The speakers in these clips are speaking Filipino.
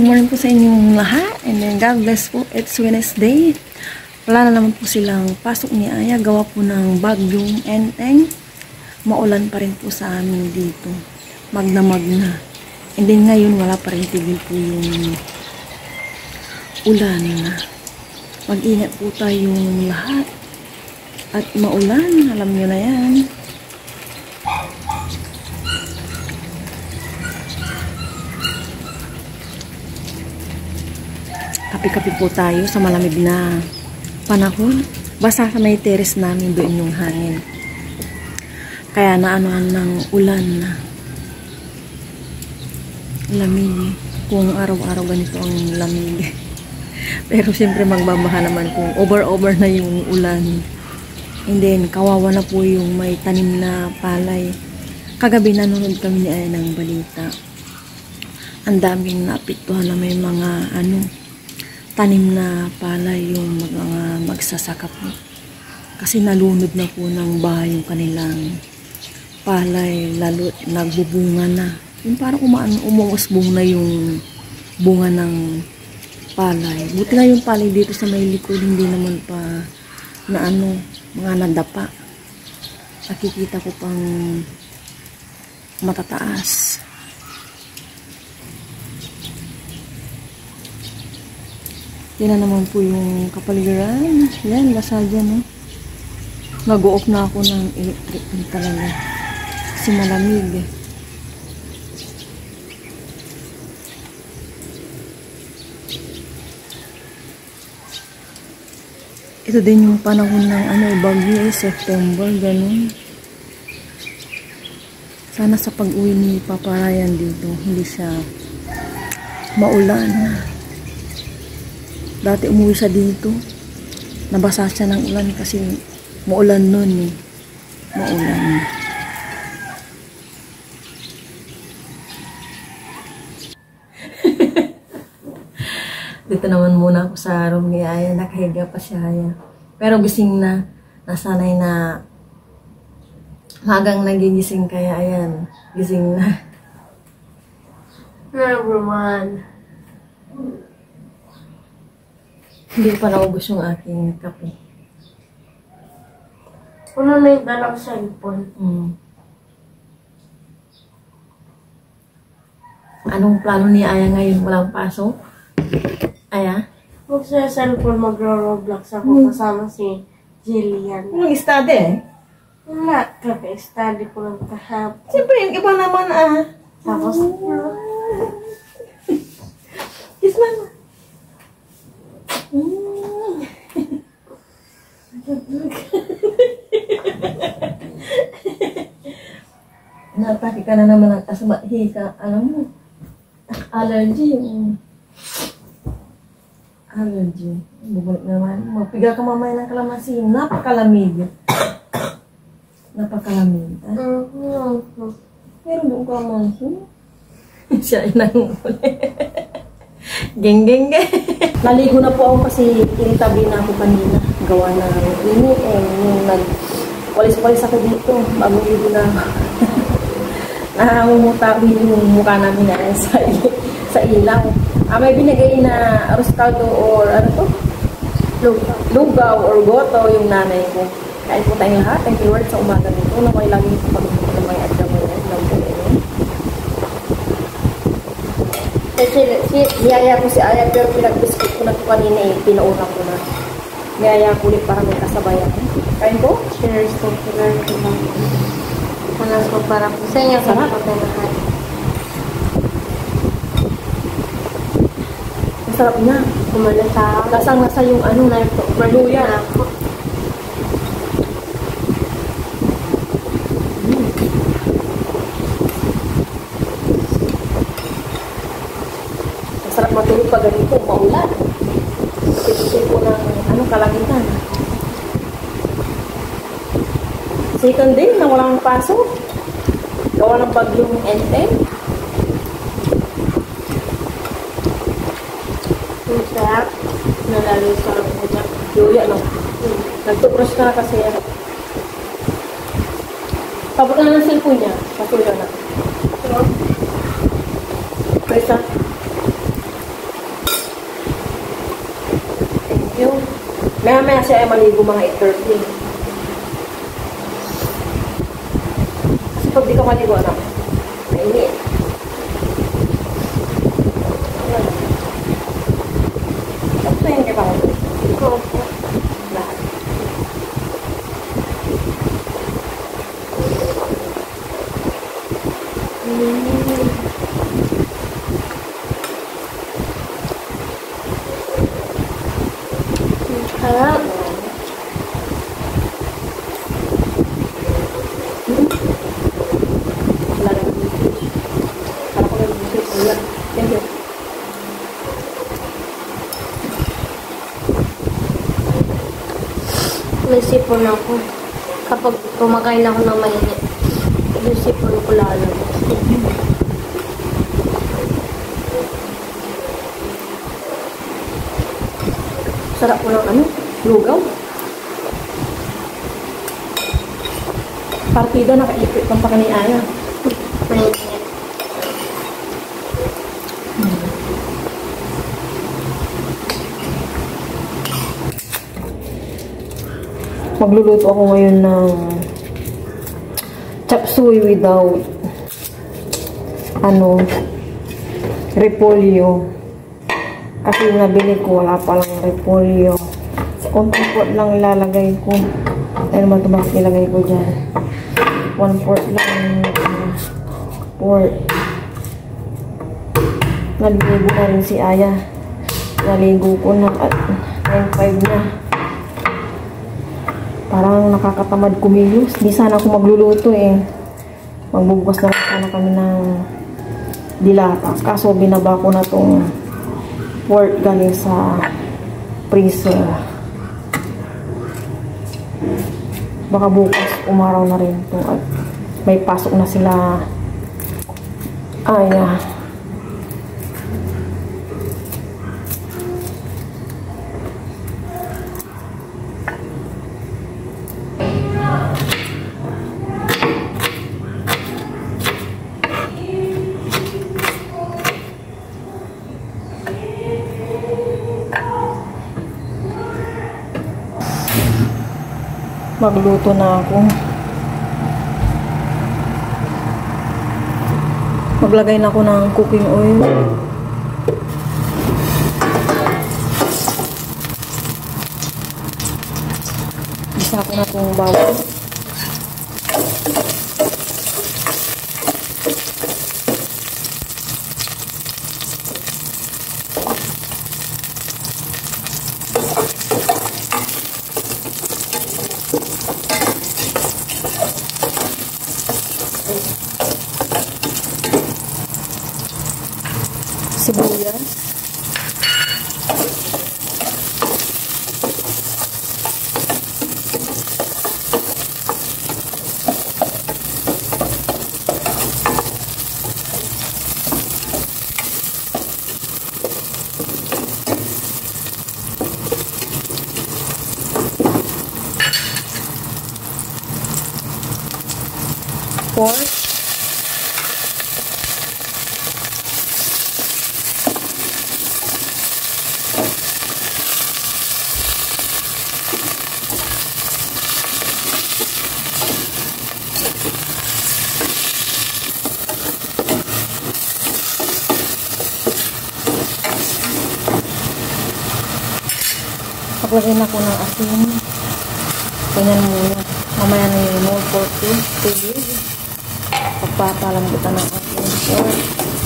morning po sa inyong lahat. And then God bless po. It's Wednesday. Wala na naman po silang pasok ni Aya. Gawa po ng bagyong enteng. Maulan pa rin po sa amin dito. Magna. And then ngayon wala pa rin tigil po yung ulan na. Mag-ingat po tayong lahat. At maulan. Alam nyo na yan. Kapi-kapi po tayo sa malamig na panahon. Basta sa may terrace namin doon yung hangin. Kaya naanoan ng ulan na lamig. Kung araw-araw ganito ang lamig. Pero siyempre magbabaha naman kung over na yung ulan. And then kawawa na po yung may tanim na palay. Kagabi nanonood kami ni Aya ng balita. Ang daming naapektuhan na may mga tanim na palay yung mga magsasaka po. Kasi nalunod na po ng baha yung kanilang palay, lalo nagbubunga na. Yung parang umuusbong na yung bunga ng palay. Buti nga yung palay dito sa may likod, hindi naman pa na mga nadapa. Nakikita ko pang matataas. Yan na naman po yung kapaligiran. Yan, basa dyan, Nag-o-off na ako ng electric talaga. Kasi malamig, Ito din yung panahon ng bagyo, September, ganun. Sana sa pag-uwi ni Papa Ryan dito, hindi siya maulan. Dati umuwi siya dito. Nabasa siya ng ulan kasi maulan nun Maulan. Dito naman muna ako sa room ni Aya. Nakahiga pa si Aya. Pero gising na. Nasanay na magang nagigising kaya ayan. Gising na. Everyone. Hindi pa naubos yung aking kape. Ano na yung dalang cellphone? Anong plano ni Aya ngayon? Walang pasok? Aya? Huwag sa cellphone magro-roblox ako kasama si Jillian. Anong study Wala. Kaka-study ko lang kahapon. Siyempre, yung iba naman Tapos, kiss mama. Natake ka na naman ang kasamahi ka. Alam mo, allergy. Allergy. Bubalik naman. Magpiga ka mamaya ng kalamansi. Napakalamig. Napakalamig. Meron doon kalamansi. Siya ay nanguhuli. Geng. Naligo na po ako kasi tinitabi na ako kanina. Gawa na init nung nag-walis-walis ako dito. Bago ligo na ako. Namumuta ko yung mukha namin na sa ilaw. May binigay na arrostado or lugaw or goto yung nanay ko. Kain po tayong lahat. Thank you Lord sa umaga nito. Naway lagi sa pagpunta ng mga adamo na niyaya ko si Aya pero pinag-biscuit ko na ito kanina pinauna ko na. Niyaya ko ulit para may kasabayan. Kain po? cheers to learn ko lang. Panas ko para po sa inyo. Sarap ko tayo lahat. Masarap na. Kumalasa. Lasang-lasa yung na ito. Berluya. Masarap matulog pag ganito, maulan. Kasi po ng kalangitan. Second day na walang pasok. Gawa ng bagyong enteng. Ang sarap. Nalalo yung sarap ko dyan. Luya, Nagtutrush ka na kasi Tapos na ng cellphone niya. Patuloy na. Presa. Maya-maya siya ay maligo mga 8:30. Kasi pag di ka maligo, anak, mainit. Ayan. Tapos na yun, di ba? Opo. Lahat. Harap. Wala na yung busis. Para ko na yung busis. Wala. Thank you. May sipon ako. Kapag kumakain ako ng mainit, yung sipon ko lalabas. Sarap mo ng ano? Lugaw? Partida, nakaipit pang pakaniaya. Mainit. Magluluto ako ngayon ng chop suey without repolyo. Kasi yung nabili ko, wala palang repolyo. Konting pot lang ilalagay ko. Ano naman ito bakit nilagay ko dyan? 1/4 lang pork. Naligo na rin si Aya. Naligo ko na at 9:05 na. Parang nakakatamad kumilos. Di sana ako magluluto eh. Magbubukas na sana kami ng dilata. Kaso binaba ko na tong pork galing sa freezer. Baka bukas umaraw na rin to at may pasok na sila. Aya. Magluto na ako. Maglagay na ako ng cooking oil. Isa ko na itong bawang. Sibuyas. Pork. Paglagyan ako ng asin. Ganyan muna. Mamaya na yung more pork tubig. Pagpapalambutan ng ating pork.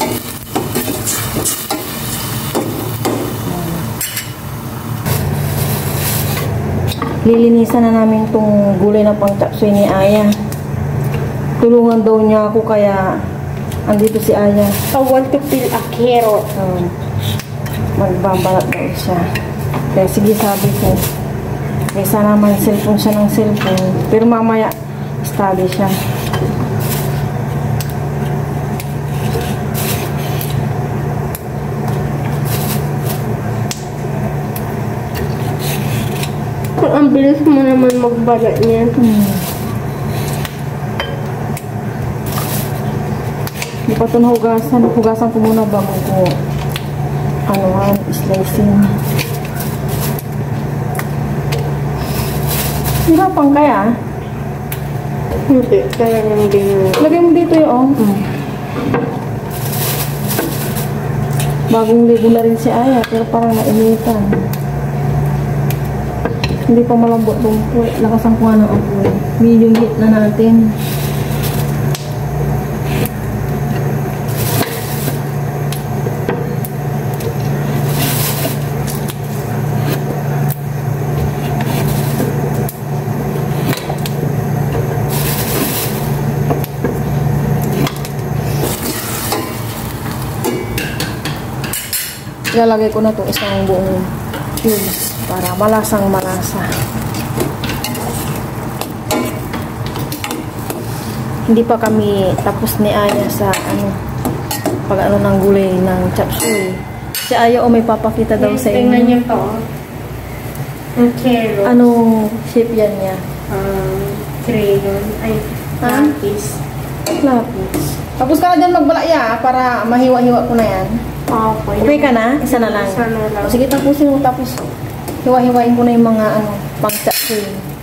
Lilinisan na namin itong gulay na pang chop suey ni Aya. Tulungan daw niya ako kaya andito si Aya. I want to peel a carrot. Magbabalat daw siya. Kaya sige sabi ko. Kaysa naman cellphone siya ng cellphone. Pero mamaya study siya. Ang bilis mo naman magbalat niya. Hindi pa ito nahugasan. Hugasan ko muna bago ko slicing. Hirapan kaya? Hindi. Talagang hindi mo. Lagay mo dito yung bagong ligo na rin si Aya, pero parang nainitan. Hindi pa malambot yung puwet. Lakasan ko nga ng apoy. Medium heat na natin. Ilalagay ko na itong isang buong cubes para malasang malasa. Hindi pa kami tapos ni Aya sa pag ng gulay ng chop suey. Si Aya may papakita daw sa inyo. Tingnan niyo to. Ang carrot. Anong shape yan niya? Crayon. Ay, lapis. Lapis. Tapos ka na dyan magbalaya para mahiwa-hiwa ko na yan. Okay ka na? Isa na lang. Isa na lang. O, sige, tapusin mo. Tapos, hiwa-hiwain ko na yung mga pang-chapsuy.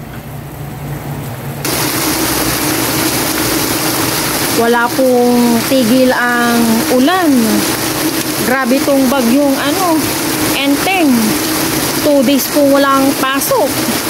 Wala pong tigil ang ulan. Grabe tong bagyong Enteng. 2 days pong walang pasok.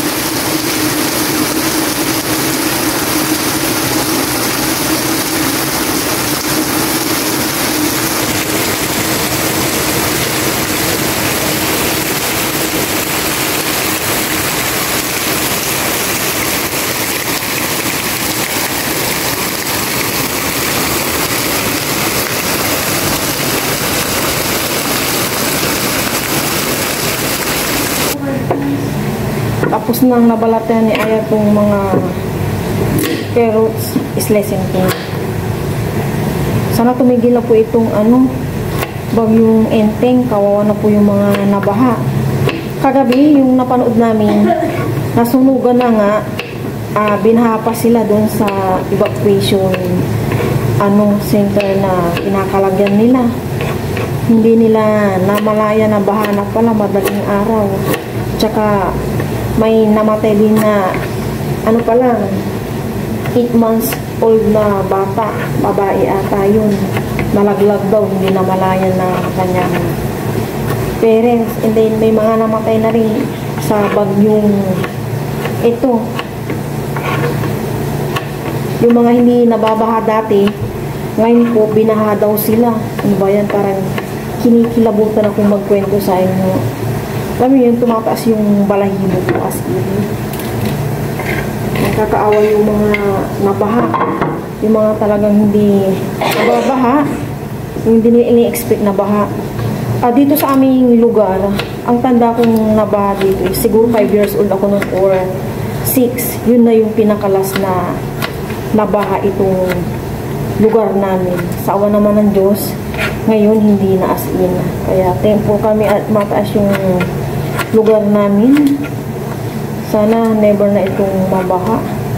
Tapos nang nabalatan ni Aya itong mga carrots, islesin ko. Sana tumigil na po itong bagyong Enteng. Kawawa na po yung mga nabaha. Kagabi, yung napanood namin, nasunugan na nga, binaha pa sila doon sa evacuation center na pinakalagyan nila. Hindi nila namalaya na baha na pala madaling araw. Tsaka may namatay din na 8 months old na bata, babae ata yun. Nalaglag daw, hindi namalayan na kanyang parents. And then may mga namatay na rin sa bagyong ito. Yung mga hindi nababaha dati, ngayon po binaha daw sila. Ano ba yan? Parang kinikilabutan akong magkwento sa inyo. Alam mo yun, tumataas yung balahibo ko as in. Nakakaawa yung mga nabaha. Yung mga talagang hindi nababaha. Yung hindi nila ini-expect na baha. Dito sa aming lugar, ang tanda kong nabaha dito, siguro 5 years old ako noon or 6. Yun na yung pinakalas na nabaha itong lugar namin. Sa awa naman ng Diyos, ngayon hindi na as in. Kaya thankful kami at mataas yung lugar namin. Sana never na itong mabaha.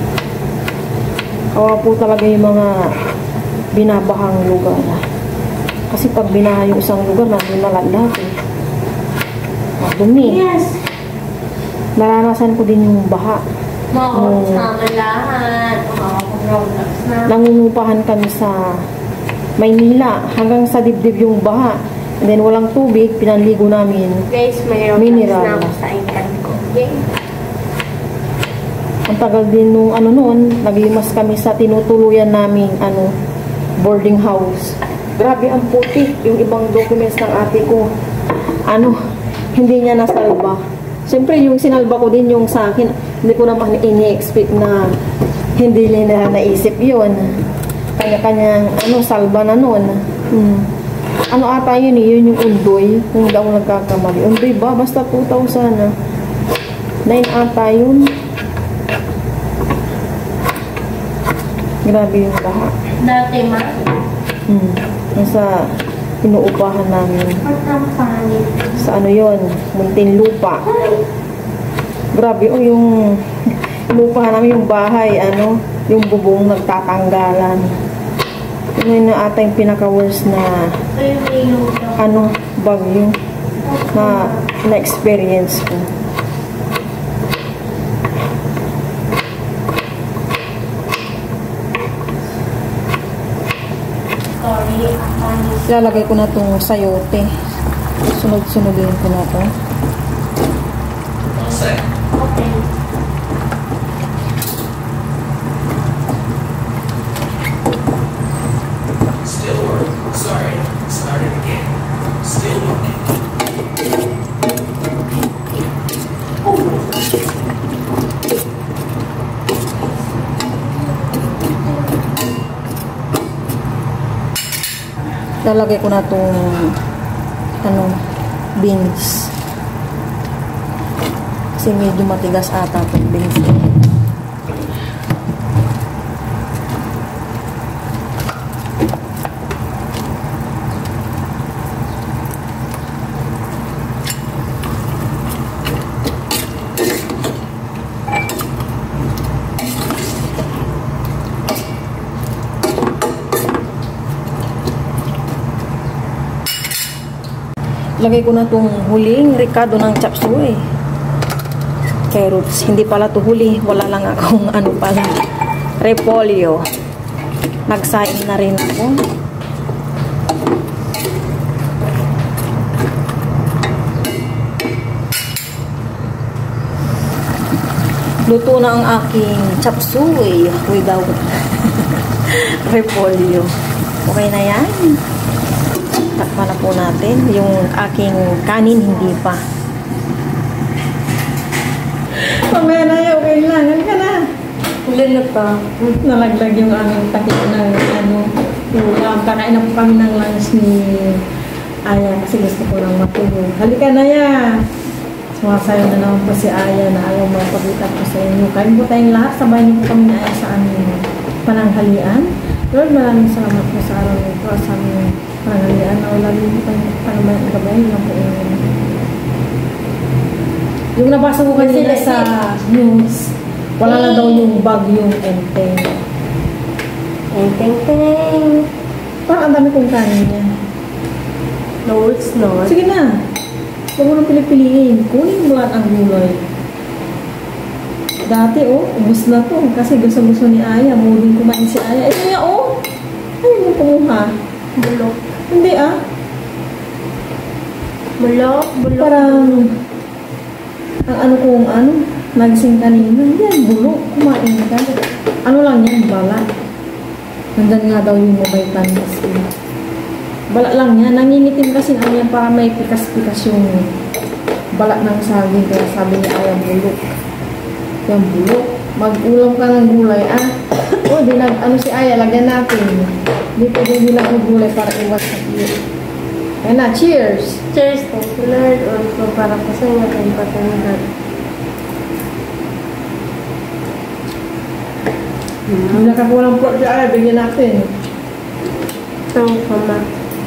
Kawa po talaga yung mga binabahang lugar. Kasi pag binaha yung isang lugar, nandun na lahat dumi. Yes. Naranasan ko din yung baha. Sama lahat. Makakapag-roundlaps na. Nangungupahan kami sa Maynila. Hanggang sa dibdib yung baha. And then walang tubig, pinanligo namin. Guys, may roundlaps na ako sa ikan ko. Okay? Ang tagal din nung noon, naglimas kami sa tinutuluyan naming boarding house. Grabe ang puti. Yung ibang documents ng ate ko, hindi niya nasalba. Siyempre, yung sinalba ko din yung sa akin, hindi ko naman ini-expect na hindi nila naisip yun. Kanya-kanyang, salba na nun. Ata yun yun yung Undoy, kung hindi ako nagkakamali. Undoy ba? Basta 2,000 9 ata yun. Grabe yung baha. Dati ma. Nasa inuupahan namin. Sa yun, Muntinlupa. Grabe, yung inuupahan namin yung bahay, yung bubong nagtatanggalan. Yun na ata yung pinaka-worst na bagyo na experience ko. Lalagay ko na itong sayote. Sunod-sunodin ko na ito. Okay. Still working. Sorry. Start it again. Still working. Lalagay ko na itong beans. Kasi medyo matigas ata itong beans. Lagay ko na itong huling ricado ng chop suey. Carrots. Hindi pala ito huli. Wala lang akong ano pala. Repolyo. Nagsaing na rin ako. Luto na ang aking chop suey without repolyo. Okay na yan. Takpan na po natin. Yung aking kanin, hindi pa. Mamaya na yan. Okay lang. Ano ka na? Ulan na pa. Nalaglag yung aming takip ng ulam. Kakain na po kami ng lunch ni Aya kasi gusto ko lang matulog. Halika na yan. Sumasayo na naman po si Aya na ayaw mapagkita po sa inyo. Kain po tayong lahat. Sabay niyo po kami na Aya sa aming pananghalian. Lord, maraming salamat po sa araw nito sa aming pananghalian na wala rin po tayong gabay lang po yung nabasa ko kanina sa news, wala na daw yung bagyong Enteng. Enteng. Parang ang dami kong kanin niya. No, it's not. Sige na. Huwag mo nang pili-piliin. Kunin mo lahat ang gulay. Dati, ubus na to. Kasi gusto-gusto ni Aya. Muding kumain si Aya. Ito niya, Ay, mo kumuha. Bulok. Hindi, Bulok. Parang, nagising kanina. Yan, bulok. Kumain ka. Ano lang yan, balat. Nandyan nga daw yung vitamins. Balat lang yan. Nangingitim kasi Aya para may pikas-pikas yung balat ng saging. Kaya sabi ni Aya, bulok. Yan, bulok. Mag-ulam ka ng gulay, si Aya, lagyan natin. Hindi pwede nilang ang gulay para iwas sa iyo. Ayan na, cheers! Cheers, thank you Lord. Also, para po sa inyo kayong patanahan. Hindi nakakulang po si Aya, bigyan natin. Thank you, Ma.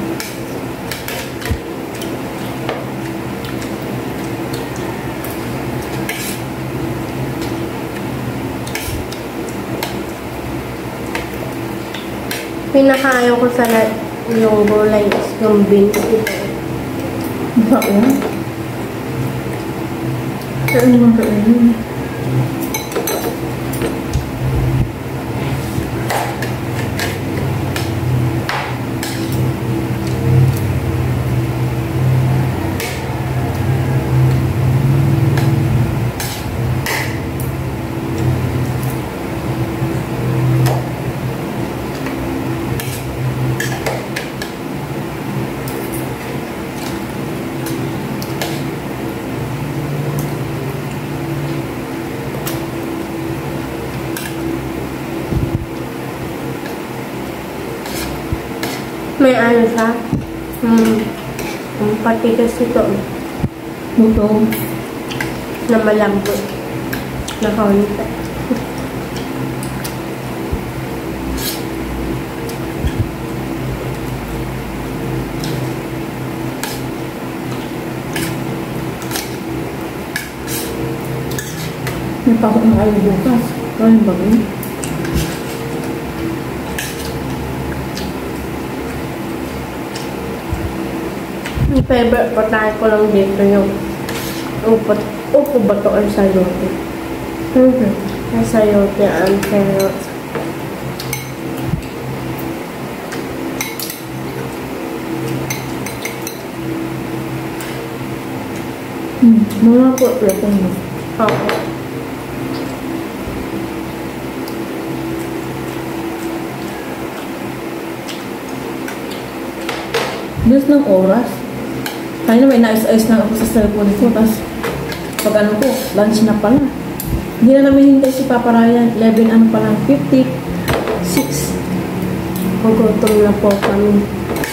Pinakaayaw ko sa yung gulay is yung beans ito. Bakit? Kaya naman kainin. May ano siya? Patigas ito. Buto. Na malambot. Nakaunita. May pasok na kayo bukas. Kaya ba yun? Yung favorite patahe ko lang dito yung upo ba ito or sayote? Yung sayote and carrots. Mga po, lupong mo. Opo. Bilis ng oras. Kaya na may naayos-ayos na ako sa cellphone ko. Tapos, pag ano ko, lunch na pala. Hindi na namin hintay si Papa Ryan. 11 ano pa lang, 56. Magutom na po kami.